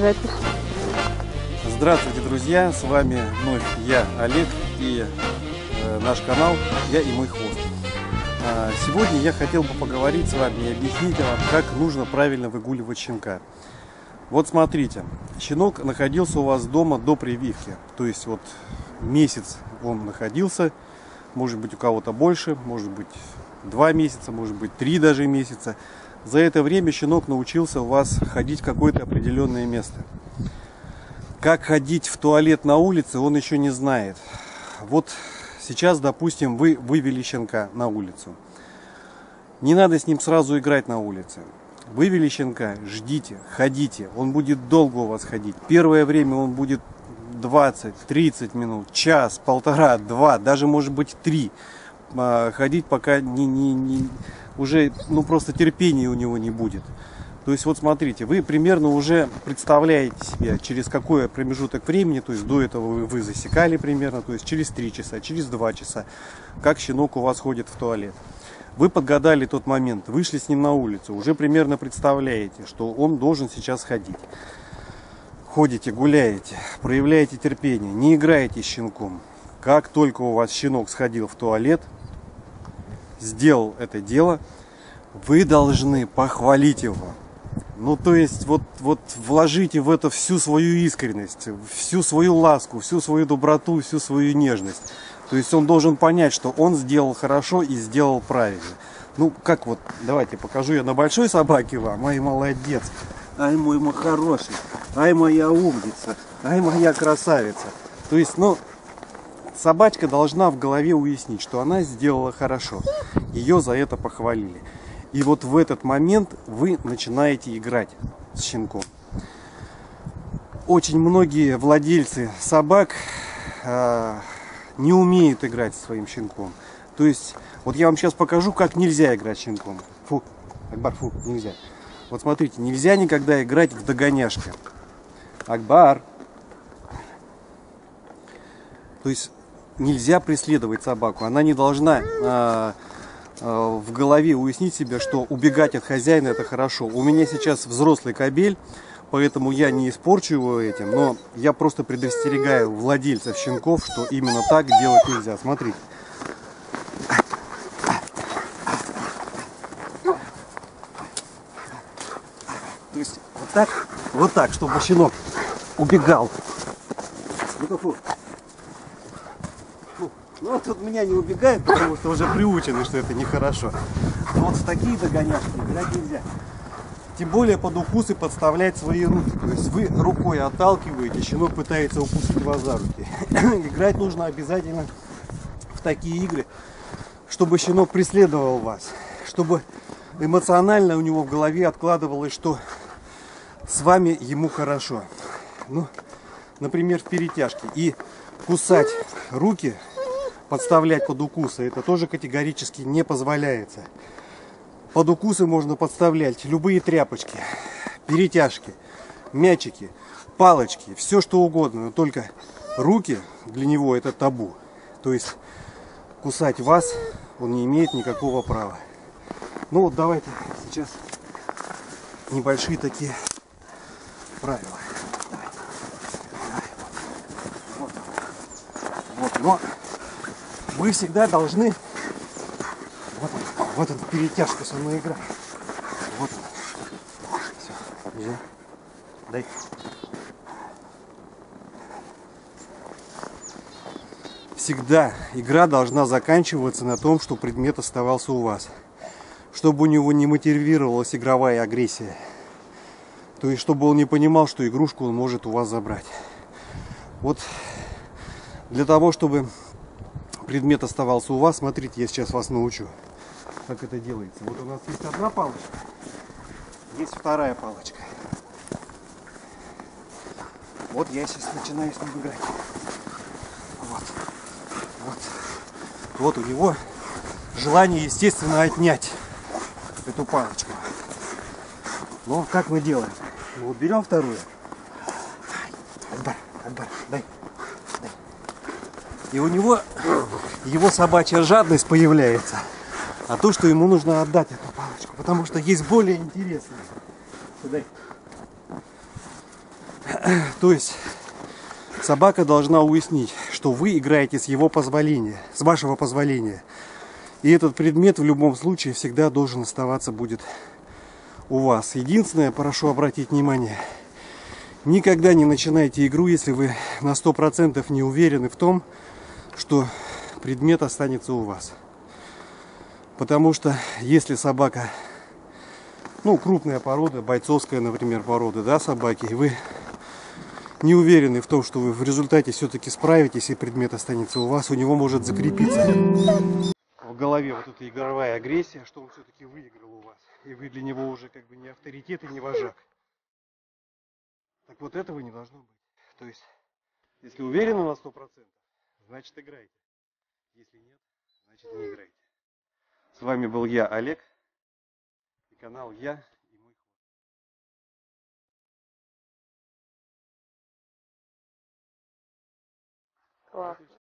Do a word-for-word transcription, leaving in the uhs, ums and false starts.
запись. Здравствуйте, друзья! С вами вновь я, Олег, и э, наш канал «Я и мой хвост». А, сегодня я хотел бы поговорить с вами и объяснить вам, как нужно правильно выгуливать щенка. Вот смотрите, щенок находился у вас дома до прививки, то есть вот месяц он находился, может быть у кого-то больше, может быть два месяца, может быть три даже месяца. За это время щенок научился у вас ходить в какое-то определенное место. Как ходить в туалет на улице, он еще не знает. Вот сейчас, допустим, вы вывели щенка на улицу. Не надо с ним сразу играть на улице. Вывели щенка, ждите, ходите. Он будет долго у вас ходить. Первое время он будет двадцать-тридцать минут, час, полтора, два, даже может быть три. Ходить, пока не, не, не, уже ну, просто терпения у него не будет. То есть вот смотрите, вы примерно уже представляете себе, через какой промежуток времени, то есть до этого вы, вы засекали примерно, то есть через три часа, через два часа, как щенок у вас ходит в туалет. Вы подгадали тот момент, вышли с ним на улицу, уже примерно представляете, что он должен сейчас ходить. Ходите, гуляете, проявляете терпение, не играете с щенком. Как только у вас щенок сходил в туалет, сделал это дело, вы должны похвалить его. Ну, то есть, вот, вот вложите в это всю свою искренность, всю свою ласку, всю свою доброту, всю свою нежность. То есть, он должен понять, что он сделал хорошо и сделал правильно. Ну, как вот, давайте покажу я на большой собаке вам. Ай, молодец, ай, мой мой хороший, ай, моя умница, ай, моя красавица. То есть, ну, собачка должна в голове уяснить, что она сделала хорошо. Ее за это похвалили. И вот в этот момент вы начинаете играть с щенком. Очень многие владельцы собак э, не умеют играть со своим щенком. То есть, вот я вам сейчас покажу, как нельзя играть с щенком. Фу, Акбар, фу, нельзя. Вот смотрите, нельзя никогда играть в догоняшки. Акбар. То есть, нельзя преследовать собаку. Она не должна... Э, в голове уяснить себе, что убегать от хозяина это хорошо. У меня сейчас взрослый кобель, поэтому я не испорчу его этим, но я просто предостерегаю владельцев щенков, что именно так делать нельзя. Смотрите. То есть вот так, вот так, чтобы щенок убегал. Ну-ка, Ну, тут меня не убегает, потому что уже приучены, что это нехорошо. Но вот в такие догоняшки играть нельзя. Тем более под укусы подставлять свои руки. То есть вы рукой отталкиваете, щенок пытается укусить вас за руки. Играть нужно обязательно в такие игры, чтобы щенок преследовал вас. Чтобы эмоционально у него в голове откладывалось, что с вами ему хорошо. Ну, например, в перетяжке. И кусать руки... Подставлять под укусы, это тоже категорически не позволяется. Под укусы можно подставлять любые тряпочки, перетяжки, мячики, палочки, все что угодно, но только руки для него это табу. То есть кусать вас он не имеет никакого права. Ну вот давайте сейчас небольшие такие правила. Давайте. Вот. Вот. Но вы всегда должны... Вот он, вот он, перетяжка со мной играет. Вот он. Все, нельзя. Дай. Всегда игра должна заканчиваться на том, что предмет оставался у вас. Чтобы у него не мотивировалась игровая агрессия. То есть, чтобы он не понимал, что игрушку он может у вас забрать. Вот для того, чтобы... предмет оставался у вас, смотрите, я сейчас вас научу, как это делается. Вот у нас есть одна палочка, есть вторая палочка. Вот я сейчас начинаю с ним играть. Вот. Вот. Вот у него желание, естественно, отнять эту палочку. Но как мы делаем? Мы вот берем вторую. Акбар, Акбар, дай. И у него его собачья жадность появляется. А то, что ему нужно отдать эту палочку. Потому что есть более интересное. Дай. То есть собака должна уяснить, что вы играете с его позволения, с вашего позволения. И этот предмет в любом случае всегда должен оставаться будет у вас. Единственное, прошу обратить внимание, никогда не начинайте игру, если вы на сто процентов не уверены в том, что предмет останется у вас. Потому что если собака, ну, крупная порода, бойцовская, например, порода, да, собаки, и вы не уверены в том, что вы в результате все-таки справитесь и предмет останется у вас, у него может закрепиться в голове вот эта игровая агрессия, что он все-таки выиграл у вас. И вы для него уже как бы не авторитет и не вожак. Так вот этого не должно быть. То есть, если уверены на сто процентов, значит играйте. Если нет, значит не играйте. С вами был я, Олег, и канал Я и мой хвост. Класс.